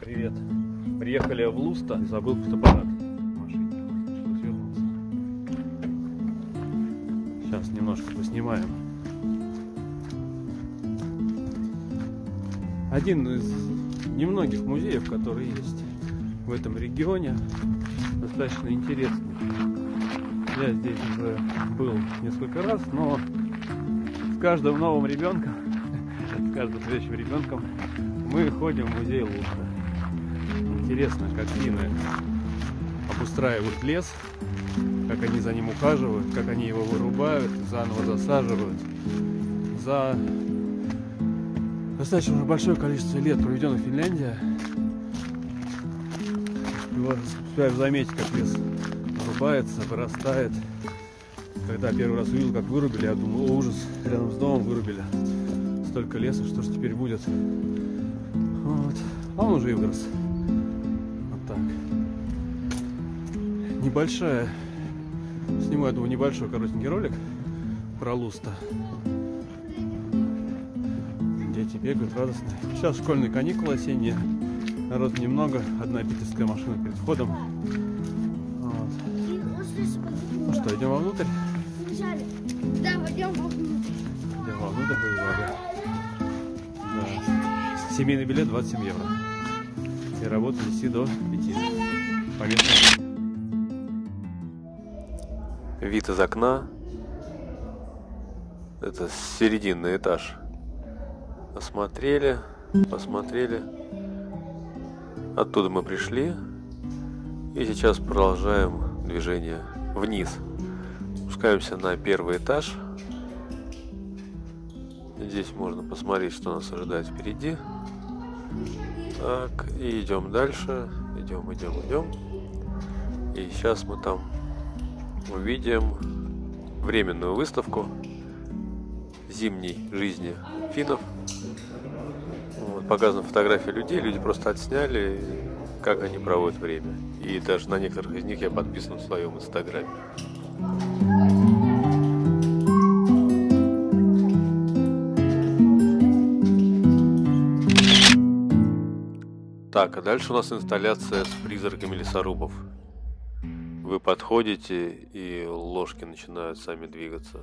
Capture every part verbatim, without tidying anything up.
Привет. Приехали в Лусто. Забыл фотоаппарат в машине. Пришлось вернуться. Сейчас немножко поснимаем. Один из немногих музеев, которые есть в этом регионе. Достаточно интересный. Я здесь уже был несколько раз, но с каждым новым ребенком, с каждым следующим ребенком мы ходим в музей Лусто. Интересно, как финны обустраивают лес, как они за ним ухаживают, как они его вырубают, заново засаживают. За достаточно уже большое количество лет, проведенных в Финляндии, успеваю заметить, как лес вырубается, вырастает. Когда первый раз увидел, как вырубили, я думал: о, ужас, рядом с домом вырубили столько леса, что же теперь будет? Вот. А он уже и вырос. Вот так. Небольшая, сниму, я думаю, небольшой коротенький ролик про Лусто. Дети бегают радостные. Сейчас школьные каникулы осенние. Народу немного. Одна питерская машина перед входом. Вот. Ну что, идем вовнутрь? Да, пойдем вовнутрь. Идем вовнутрь, побежали. Да. Семейный билет двадцать семь евро. И работа вести до пяти. По местному. Вид из окна. Это серединный этаж. Осмотрели, посмотрели. Оттуда мы пришли. И сейчас продолжаем движение вниз. Спускаемся на первый этаж. Здесь можно посмотреть, что нас ожидает впереди. Так, и идем дальше. Идем, идем, идем. И сейчас мы там увидим временную выставку зимней жизни финнов. Вот, показаны фотографии людей. Люди просто отсняли, как они проводят время. И даже на некоторых из них я подписан в своем инстаграме. Так, а дальше у нас инсталляция с призраками лесорубов. Вы подходите, и ложки начинают сами двигаться.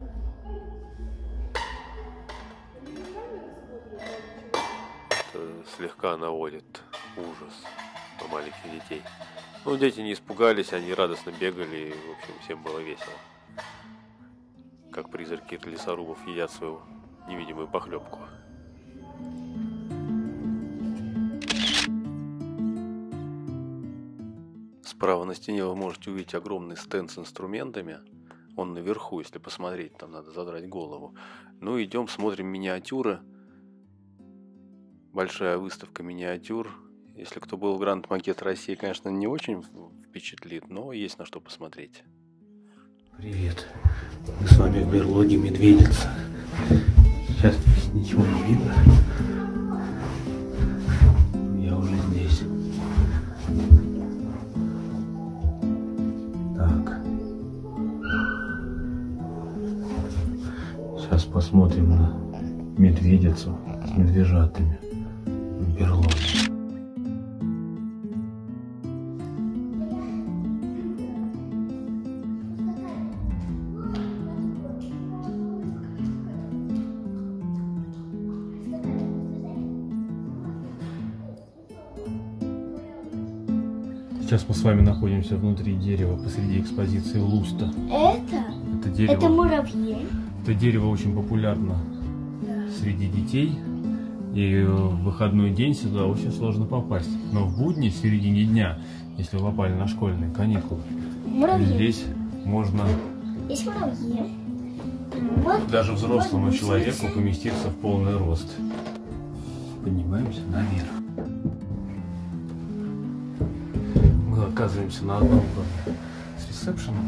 Это слегка наводит ужас на маленьких детей. Ну, дети не испугались, они радостно бегали, и, в общем, всем было весело. Как призраки лесорубов едят свою невидимую похлебку. Справа на стене вы можете увидеть огромный стенд с инструментами. Он наверху, если посмотреть, там надо задрать голову. Ну, идем, смотрим миниатюры. Большая выставка миниатюр. Если кто был в Гранд Макет России, конечно, не очень впечатлит, но есть на что посмотреть. Привет. Мы с вами в берлоге Медведица. Сейчас здесь ничего не видно. Я уже здесь. Так. Сейчас посмотрим на медведицу с медвежатами в берлоге. Сейчас мы с вами находимся внутри дерева посреди экспозиции Лусто. Это? Это дерево. Это муравьи. Это дерево очень популярно среди детей. И в выходной день сюда очень сложно попасть. Но в будни, в середине дня, если вы попали на школьные каникулы, Муравьи. здесь можно Есть муравьи. Вот, даже взрослому вот человеку поместиться в полный рост. Поднимаемся наверх. Мы оказываемся на одном уровне с ресепшеном.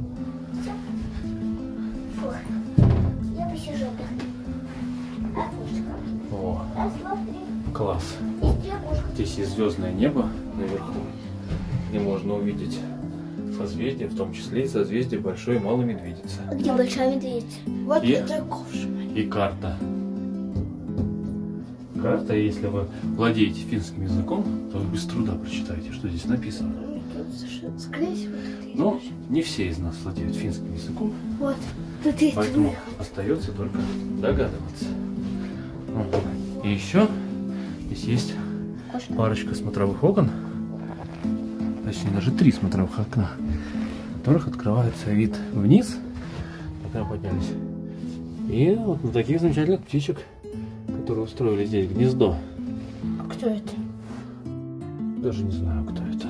Фу. Я посижу там. Окошко. О, Раз, два, три. класс. Есть окошко. Здесь есть звездное небо наверху, где можно увидеть созвездия, в том числе и созвездие Большой и Малой Медведицы. Где Большая Медведица? Вот И? это ковш. И карта карта, и если вы владеете финским языком, то вы без труда прочитаете, что здесь написано. Скорее всего, тут Но не все из нас владеют финским языком, вот, тут есть поэтому выход. остается только догадываться. Вот. И еще здесь есть Кошка. парочка смотровых окон, точнее даже три смотровых окна, в которых открывается вид вниз, пока поднялись. И вот на таких замечательных птичек, которые устроили здесь гнездо. А кто это? Даже не знаю, кто это.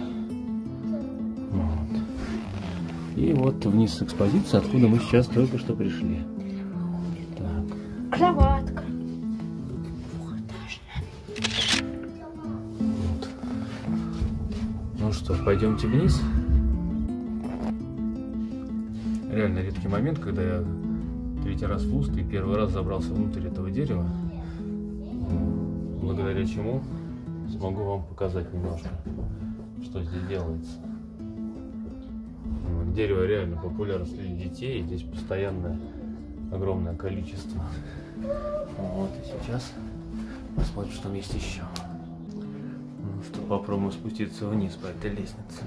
Вот. И вот вниз экспозиция, откуда мы сейчас только что пришли. Так. Кроватка. Вот. Ну что, пойдемте вниз. Реально редкий момент, когда я третий раз в Уст и первый раз забрался внутрь этого дерева, благодаря чему смогу вам показать немножко, что здесь делается. Дерево реально популярно среди детей, и здесь постоянное огромное количество. Вот, и сейчас посмотрим, что там есть еще. Ну что, попробуем спуститься вниз по этой лестнице.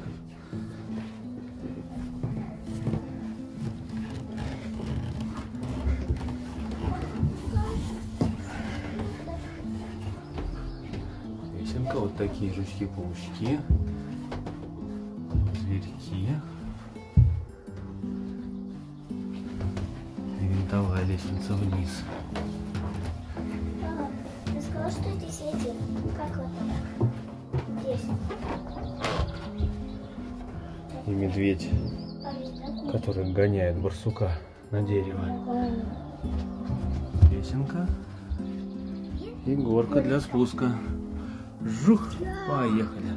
Лесенка, вот такие жучки-паучки, зверьки. И винтовая лестница вниз. Ты сказал, что здесь эти, как вот здесь. И медведь, который гоняет барсука на дерево. Лесенка и горка для спуска. Жух, поехали.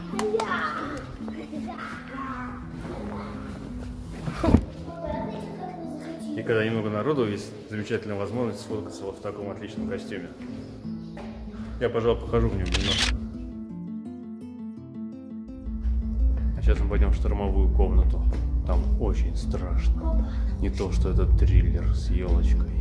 И когда немного народу, есть замечательная возможность сфоткаться вот в таком отличном костюме. Я, пожалуй, похожу в нем немного. А сейчас мы пойдем в штормовую комнату. Там очень страшно. Не то, что это триллер с елочкой.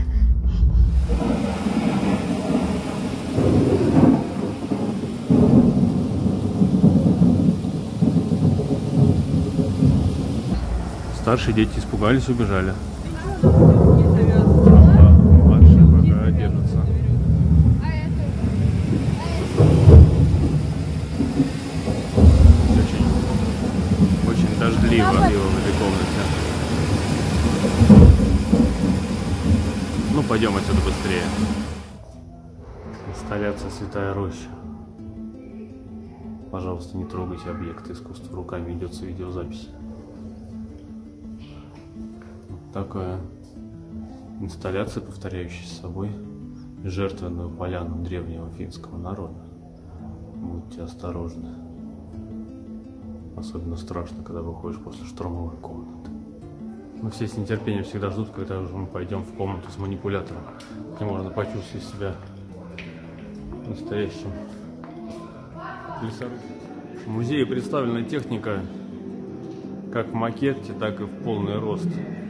Старшие дети испугались, убежали. А младшие пока держатся. Очень, очень дождливо было в этой комнате. Ну, пойдем отсюда быстрее. Инсталляция «Святая роща». Пожалуйста, не трогайте объекты искусства руками, ведется видеозапись. Такая инсталляция, повторяющая с собой жертвенную поляну древнего финского народа. Будьте осторожны. Особенно страшно, когда выходишь после штурмовой комнаты. Мы все с нетерпением всегда ждут, когда уже мы пойдем в комнату с манипулятором, где можно почувствовать себя настоящим лесорубом. В музее представлена техника как в макете, так и в полный рост.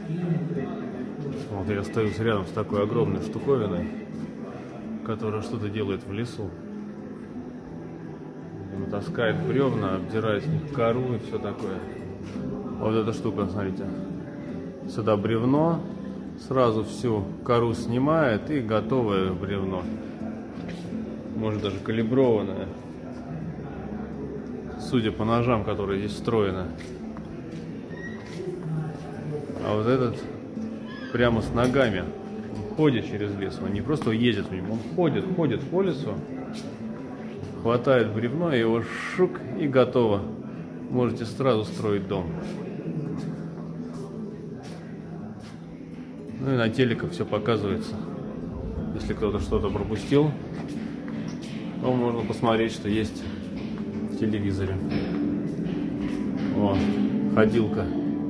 Вот я остаюсь рядом с такой огромной штуковиной, которая что-то делает в лесу. Он таскает бревна, обдирает с них кору и все такое. Вот эта штука, смотрите. Сюда бревно, сразу всю кору снимает и готовое бревно. Может даже калиброванное. Судя по ножам, которые здесь встроены. А вот этот прямо с ногами ходит через лес. Он не просто ездит в нем, он ходит, ходит по лесу, хватает бревно, его шук и готово. Можете сразу строить дом. Ну и на телеках все показывается. Если кто-то что-то пропустил, то можно посмотреть, что есть в телевизоре. О, ходилка.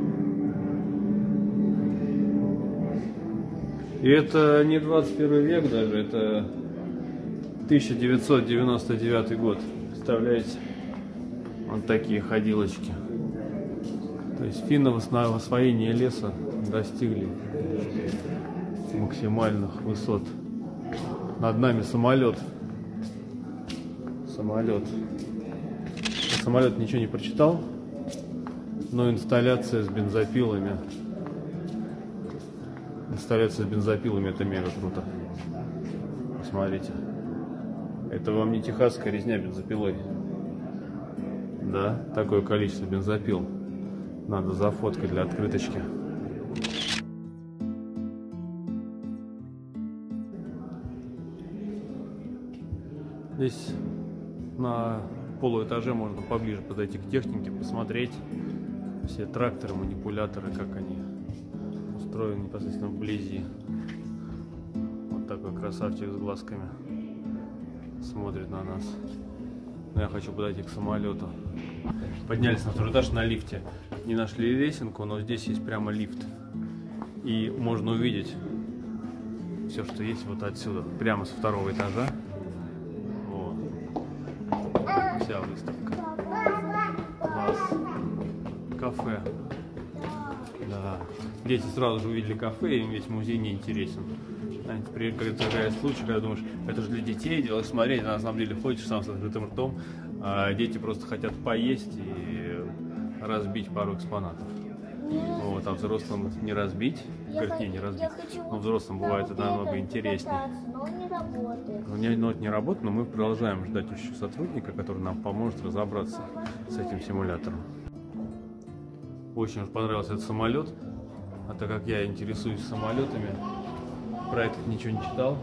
И это не двадцать первый век даже, это тысяча девятьсот девяносто девятый год. Представляете? Вот такие ходилочки. То есть финны в освоении леса достигли максимальных высот. Над нами самолет. Самолет. Самолет ничего не прочитал, но инсталляция с бензопилами. Инсталляция с бензопилами — это мега круто. Посмотрите. Это вам не техасская резня бензопилой. Да, такое количество бензопил. Надо зафоткать для открыточки. Здесь на полуэтаже можно поближе подойти к технике, посмотреть все тракторы, манипуляторы, как они устроены непосредственно вблизи. Вот такой красавчик с глазками смотрит на нас. Но я хочу подойти к самолету. Поднялись на второй этаж на лифте. Не нашли лесенку, но здесь есть прямо лифт. И можно увидеть все, что есть вот отсюда, прямо со второго этажа. Вот. Вся выставка. Класс. Кафе. Да. Дети сразу же увидели кафе, им весь музей не интересен. При когда случай, когда думаешь, это же для детей, делать смотреть, а на самом деле ходишь сам с открытым ртом, а дети просто хотят поесть и разбить пару экспонатов. Вот, а взрослым не разбить, говорит, не, не разбить, но взрослым бывает это намного интереснее. Но он не работает. Но не, но не работает, но мы продолжаем ждать еще сотрудника, который нам поможет разобраться с этим симулятором. Очень уж понравился этот самолет, а так как я интересуюсь самолетами, про этот ничего не читал,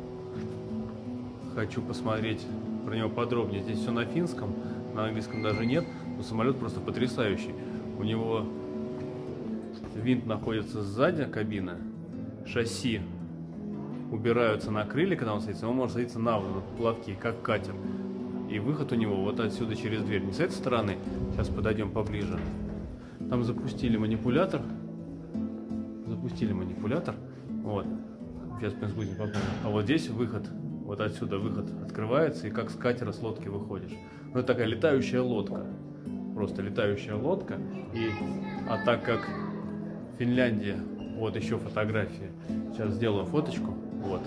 хочу посмотреть про него подробнее. Здесь все на финском, на английском даже нет, но самолет просто потрясающий. У него винт находится сзади кабины, шасси убираются на крылья, когда он садится, он может садиться на воду, плавки, как катер. И выход у него вот отсюда через дверь, не с этой стороны, сейчас подойдем поближе. Там запустили манипулятор, запустили манипулятор, вот. Сейчас будем попробовать. А вот здесь выход, вот отсюда выход открывается, и как с катера, с лодки выходишь. Ну, это такая летающая лодка. Просто летающая лодка. И, а так как Финляндия, вот еще фотографии. Сейчас сделаю фоточку. Вот.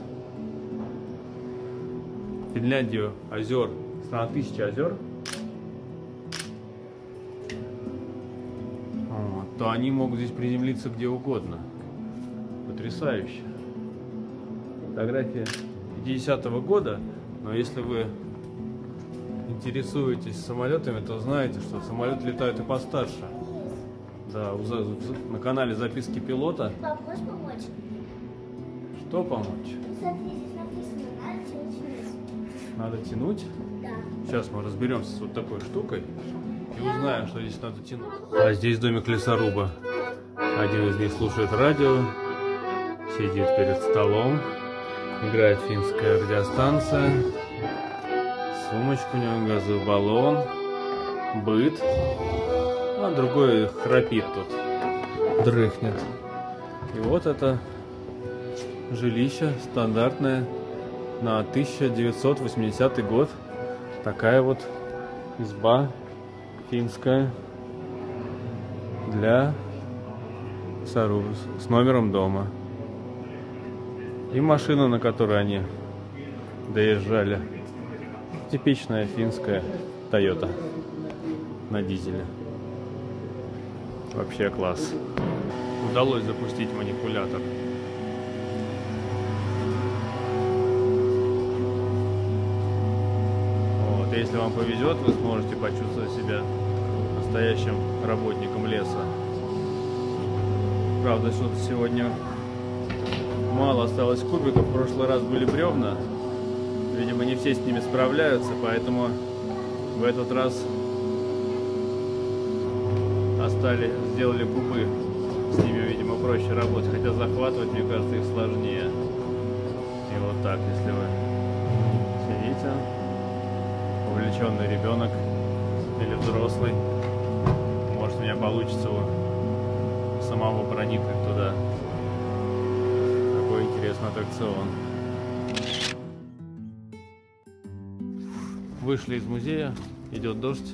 Финляндию озер, страна тысячи озер. Вот, то они могут здесь приземлиться где угодно. Потрясающе. Фотография пятидесятого года, но если вы интересуетесь самолетами, то знаете, что самолеты летают и постарше. Да, на канале записки пилота. Пап, можешь помочь? Что помочь? Смотри, здесь написано, надо тянуть. Надо тянуть? Да. Сейчас мы разберемся с вот такой штукой и узнаем, что здесь надо тянуть. А здесь домик лесоруба. Один из них слушает радио, сидит перед столом. Играет финская радиостанция, сумочка у него, газовый баллон, быт, а другой храпит тут, дрыхнет. И вот это жилище стандартное на тысяча девятьсот восьмидесятый год. Такая вот изба финская для Сару с номером дома. И машина, на которой они доезжали. Типичная финская Toyota на дизеле. Вообще класс. Удалось запустить манипулятор. Вот. И если вам повезет, вы сможете почувствовать себя настоящим работником леса. Правда, что-то сегодня мало осталось кубиков, в прошлый раз были бревна, видимо не все с ними справляются, поэтому в этот раз остали, сделали кубы, с ними, видимо, проще работать, хотя захватывать, мне кажется, их сложнее. И вот так, если вы сидите, увлеченный ребенок или взрослый, может, у меня получится у самого проникнуть туда. Интересный аттракцион. Вышли из музея, идет дождь,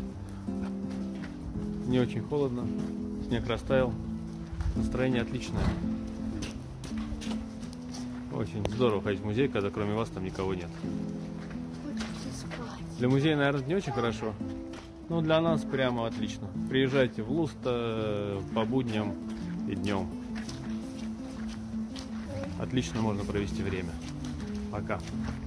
не очень холодно, снег растаял, настроение отличное. Очень здорово ходить в музей, когда кроме вас там никого нет. Хочется спать. Для музея, наверное, не очень хорошо. Но для нас прямо отлично. Приезжайте в Лусто по будням и днем. Отлично можно провести время. Пока.